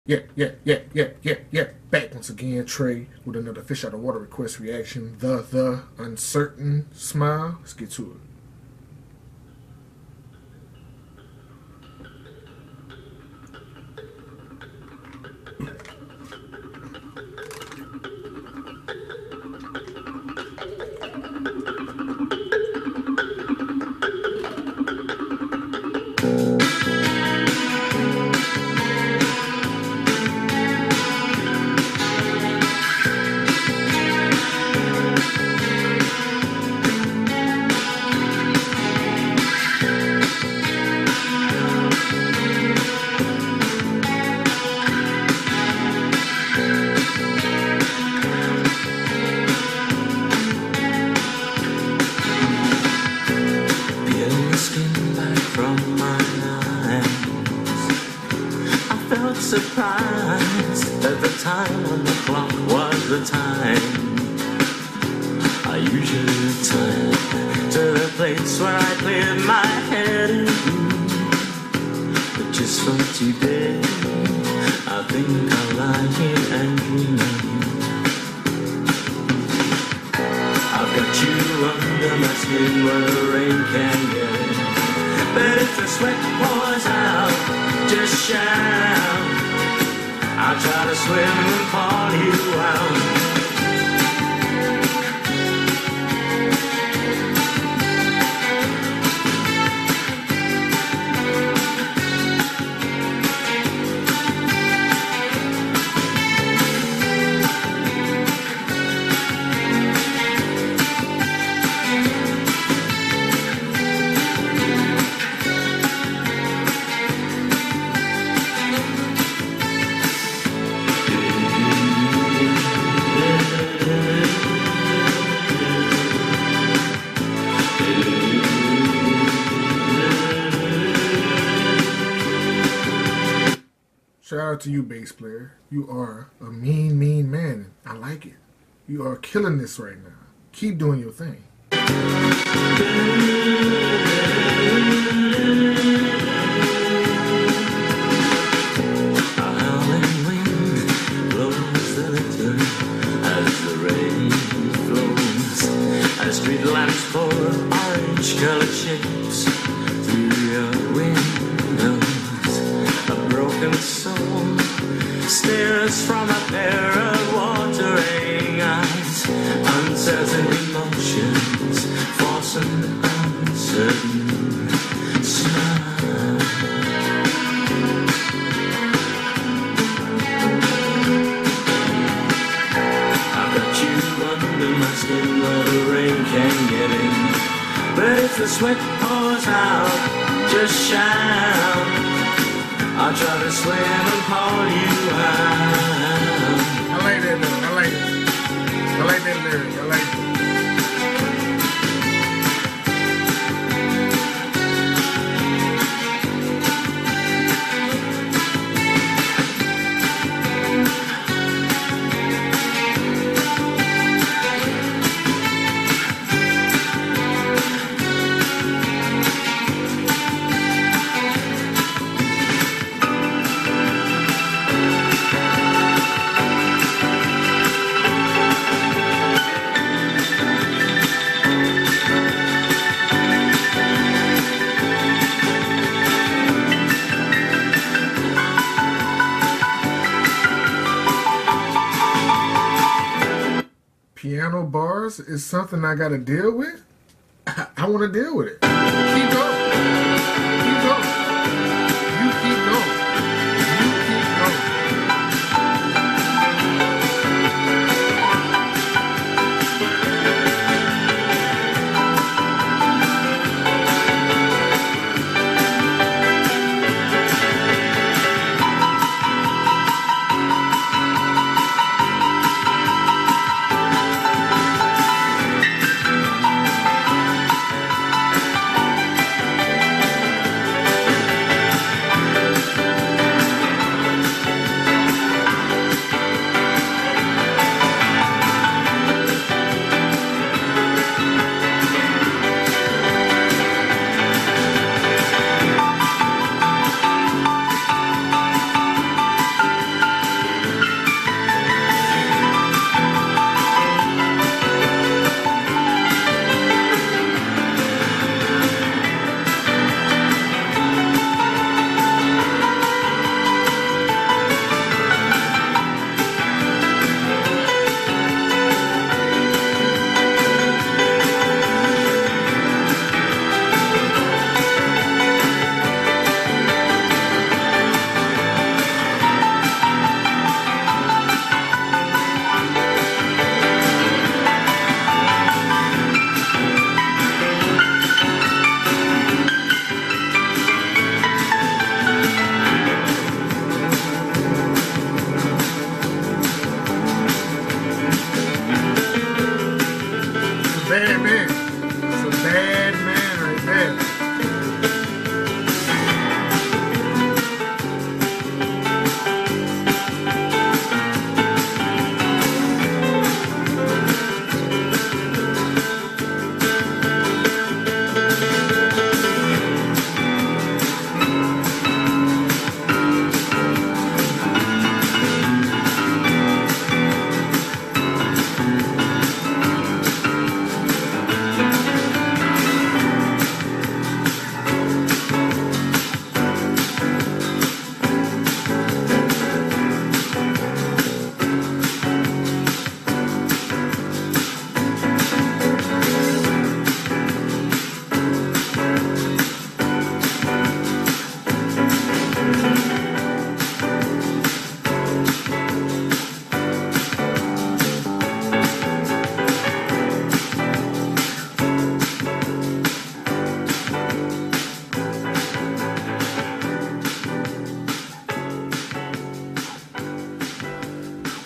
Yeah. Back once again, Trey, with another fish out of water request reaction. The uncertain smile. Let's get to it. Surprised at the time on the clock was the time I usually return to the place where I cleared my head. But just for today, I think I'll lie here and dream of you. I've got you under my skin where the rain can get in. But if the sweat pours out, just shout. I'll try to swim and pull you out. Shout out to you, bass player. You are a mean man. I like it. You are killing this right now. Keep doing your thing. A howling wind blows the litter as the rain flows, as street lamps pour orange colored shapes through your windows. A broken soul stares from a pair of watering eyes. Uncertain emotions force an uncertain smile. I've got you under my skin where the rain can get in. But if the sweat pours out, just shout. I'll try to swim and pull you out. I like that lyric. I like it. I like that lyric. I like it. Piano bars is something I gotta deal with. I want to deal with it. Keep going. Keep going. You keep going. You keep going.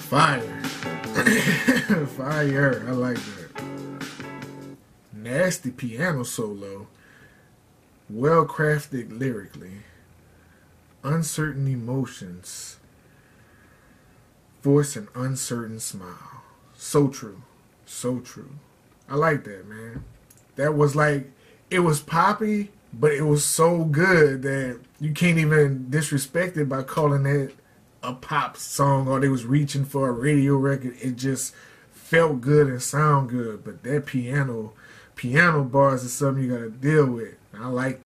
Fire. Fire. I like that. Nasty piano solo. Well crafted lyrically. Uncertain emotions. Force an uncertain smile. So true. So true. I like that, man. That was like, it was poppy, but it was so good that you can't even disrespect it by calling it a pop song or they was reaching for a radio record. It just felt good and sound good. But that piano bars is something you gotta deal with. I like